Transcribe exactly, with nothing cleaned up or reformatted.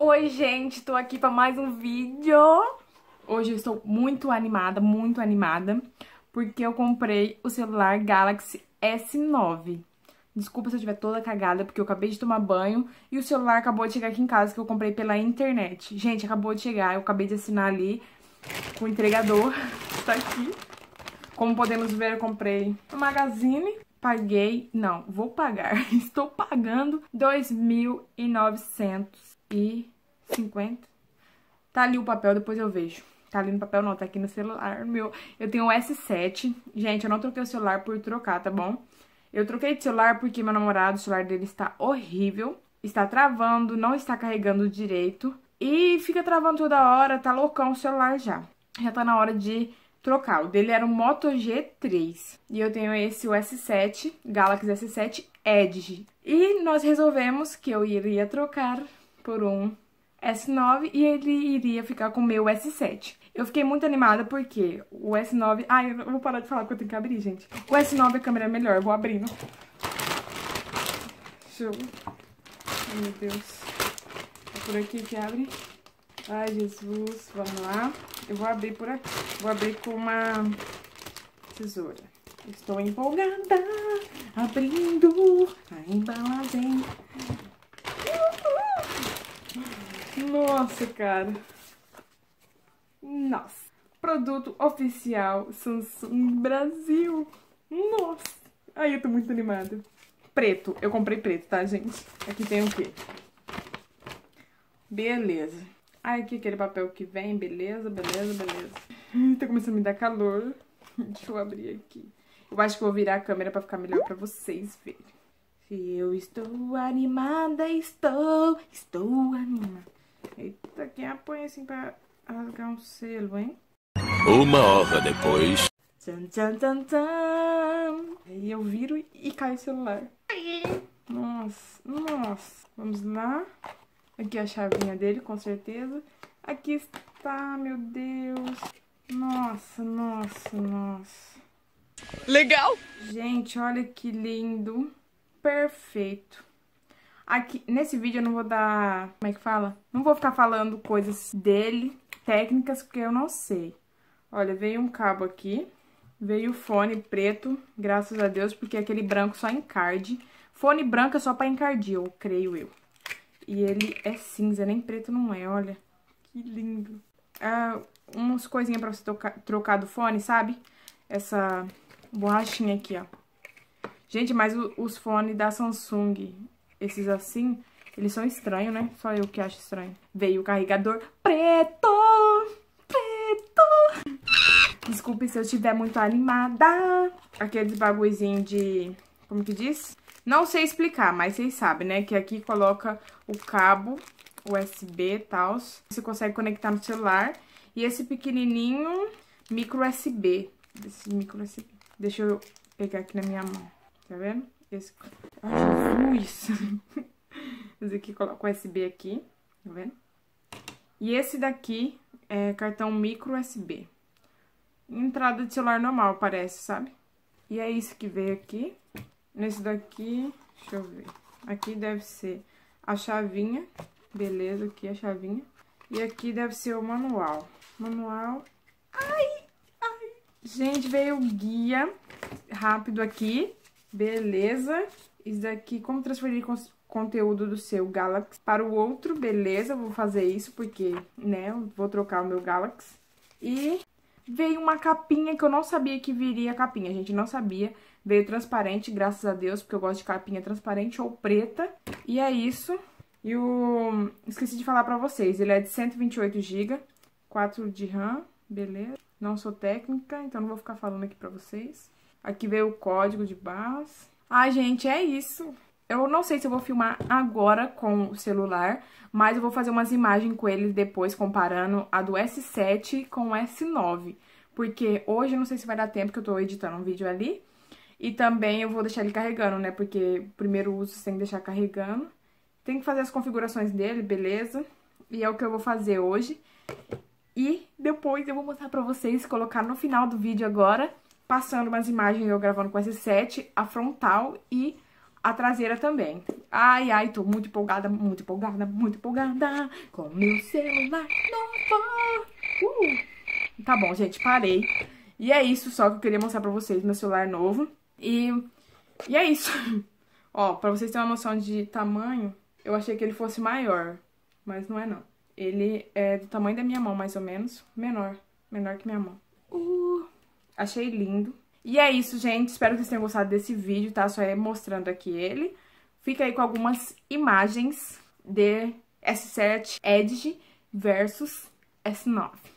Oi, gente, tô aqui pra mais um vídeo. Hoje eu estou muito animada, muito animada, porque eu comprei o celular Galaxy S nove. Desculpa se eu estiver toda cagada, porque eu acabei de tomar banho e o celular acabou de chegar aqui em casa, que eu comprei pela internet. Gente, acabou de chegar, eu acabei de assinar ali com o entregador, tá aqui. Como podemos ver, eu comprei no Magazine. Paguei, não, vou pagar, estou pagando dois mil novecentos e cinquenta. Tá ali o papel, depois eu vejo. Tá ali no papel não, tá aqui no celular meu. Eu tenho o S sete. Gente, eu não troquei o celular por trocar, tá bom? Eu troquei de celular porque meu namorado, o celular dele está horrível. Está travando, não está carregando direito. E fica travando toda hora, tá loucão o celular já. Já tá na hora de trocar. O dele era um Moto G três. E eu tenho esse, o S sete, Galaxy S sete Edge. E nós resolvemos que eu iria trocar por um S nove e ele iria ficar com o meu S sete. Eu fiquei muito animada porque o S nove... Ai, eu vou parar de falar porque eu tenho que abrir, gente. O S nove, a câmera é melhor, eu vou abrindo. Deixa eu... Ai, meu Deus. É por aqui que abre. Ai, Jesus, vamos lá. Eu vou abrir por aqui. Vou abrir com uma tesoura. Estou empolgada, abrindo a embalagem. Nossa, cara. Nossa. Produto oficial Samsung Brasil. Nossa. Ai, eu tô muito animada. Preto. Eu comprei preto, tá, gente? Aqui tem o quê? Beleza. Ai, aqui aquele papel que vem. Beleza, beleza, beleza. Tá começando a me dar calor. Deixa eu abrir aqui. Eu acho que eu vou virar a câmera pra ficar melhor pra vocês verem. Se eu estou animada, estou, estou animada. Eita, quem apanha assim pra rasgar um selo, hein? Uma hora depois. Tchan, tchan, tchan, tchan. Aí eu viro e cai o celular. Nossa, nossa. Vamos lá. Aqui a chavinha dele, com certeza. Aqui está, meu Deus. Nossa, nossa, nossa. Legal! Gente, olha que lindo. Perfeito. Aqui, nesse vídeo eu não vou dar... Como é que fala? Não vou ficar falando coisas dele, técnicas, porque eu não sei. Olha, veio um cabo aqui. Veio o fone preto, graças a Deus, porque aquele branco só encarde. Fone branco é só pra encardir, eu creio eu. E ele é cinza, nem preto não é, olha. Que lindo. Ah, umas coisinhas pra você trocar, trocar do fone, sabe? Essa borrachinha aqui, ó. Gente, mas o, os fones da Samsung, esses assim, eles são estranhos, né? Só eu que acho estranho. Veio o carregador preto, preto. Desculpe se eu estiver muito animada. Aqueles bagulhozinho de... Como que diz? Não sei explicar, mas vocês sabem, né? Que aqui coloca o cabo U S B e tal. Você consegue conectar no celular. E esse pequenininho micro U S B. Esse micro U S B. Deixa eu pegar aqui na minha mão. Tá vendo? Esse... Ai, Jesus! Esse aqui coloca o U S B aqui. Tá vendo? E esse daqui é cartão micro U S B. Entrada de celular normal, parece, sabe? E é isso que veio aqui. Nesse daqui, deixa eu ver. Aqui deve ser a chavinha. Beleza, aqui a chavinha. E aqui deve ser o manual. Manual. Ai, ai. Gente, veio o guia rápido aqui. Beleza. Isso daqui, como transferir conteúdo do seu Galaxy para o outro. Beleza, vou fazer isso porque, né, eu vou trocar o meu Galaxy. E veio uma capinha que eu não sabia que viria a capinha, gente, não sabia. Veio transparente, graças a Deus, porque eu gosto de capinha transparente ou preta. E é isso. E o... Esqueci de falar pra vocês, ele é de cento e vinte e oito gigas, quatro de RAM, beleza. Não sou técnica, então não vou ficar falando aqui pra vocês. Aqui veio o código de barras. Ai, gente, é isso. Eu não sei se eu vou filmar agora com o celular, mas eu vou fazer umas imagens com ele depois, comparando a do S sete com o S nove. Porque hoje eu não sei se vai dar tempo, que eu tô editando um vídeo ali. E também eu vou deixar ele carregando, né? Porque primeiro uso você tem que deixar carregando. Tem que fazer as configurações dele, beleza? E é o que eu vou fazer hoje. E depois eu vou mostrar pra vocês, colocar no final do vídeo agora, passando umas imagens eu gravando com o S sete, a frontal e a traseira também. Ai, ai, tô muito empolgada, muito empolgada, muito empolgada com meu celular novo. Uh! Tá bom, gente, parei. E é isso só que eu queria mostrar pra vocês, meu celular novo. E, e é isso. Ó, pra vocês terem uma noção de tamanho, eu achei que ele fosse maior, mas não é não. Ele é do tamanho da minha mão, mais ou menos. Menor, menor que minha mão. Uh, achei lindo. E é isso, gente. Espero que vocês tenham gostado desse vídeo, tá? Só é mostrando aqui ele. Fica aí com algumas imagens de S sete Edge versus S nove.